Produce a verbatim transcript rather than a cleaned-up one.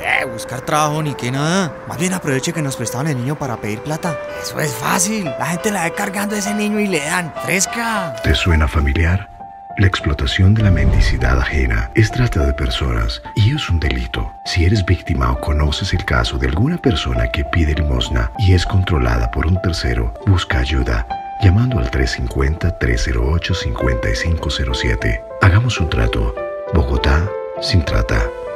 Eh, buscar trabajo ni que nada. Más bien aproveche que nos prestaron el niño para pedir plata. Eso es fácil. La gente la ve cargando a ese niño y le dan. ¡Fresca! ¿Te suena familiar? La explotación de la mendicidad ajena es trata de personas y es un delito. Si eres víctima o conoces el caso de alguna persona que pide limosna y es controlada por un tercero, busca ayuda llamando al tres cinco cero, tres cero ocho, cinco cinco cero siete. Hagamos un trato. Bogotá sin trata.